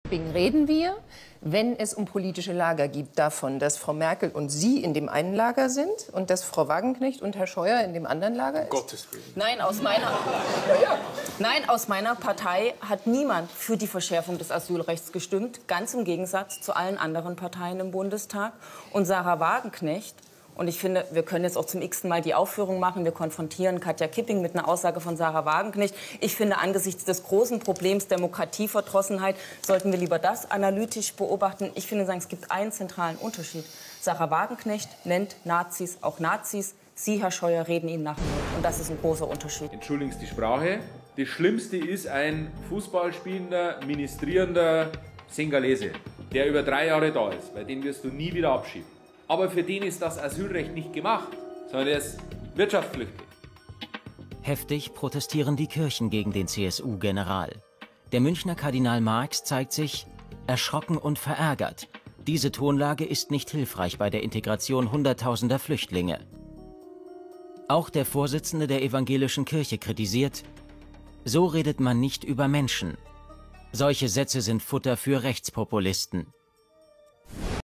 Reden wir, wenn es um politische Lager geht, davon, dass Frau Merkel und Sie in dem einen Lager sind und dass Frau Wagenknecht und Herr Scheuer in dem anderen Lager ist? Gottes Willen. Nein, aus meiner Partei hat niemand für die Verschärfung des Asylrechts gestimmt, ganz im Gegensatz zu allen anderen Parteien im Bundestag. Und Sarah Wagenknecht, und ich finde, wir können jetzt auch zum x-ten Mal die Aufführung machen. Wir konfrontieren Katja Kipping mit einer Aussage von Sarah Wagenknecht. Ich finde, angesichts des großen Problems Demokratieverdrossenheit sollten wir lieber das analytisch beobachten. Ich finde, es gibt einen zentralen Unterschied. Sarah Wagenknecht nennt Nazis auch Nazis. Sie, Herr Scheuer, reden ihnen nach. Und das ist ein großer Unterschied. Entschuldigen Sie die Sprache. Das Schlimmste ist ein Fußballspielender, ministrierender Sengalese, der über 3 Jahre da ist. Bei dem wirst du nie wieder abschieben. Aber für den ist das Asylrecht nicht gemacht, sondern er ist wirtschaftsflüchtig. Heftig protestieren die Kirchen gegen den CSU-General. Der Münchner Kardinal Marx zeigt sich erschrocken und verärgert. Diese Tonlage ist nicht hilfreich bei der Integration hunderttausender Flüchtlinge. Auch der Vorsitzende der evangelischen Kirche kritisiert: So redet man nicht über Menschen. Solche Sätze sind Futter für Rechtspopulisten.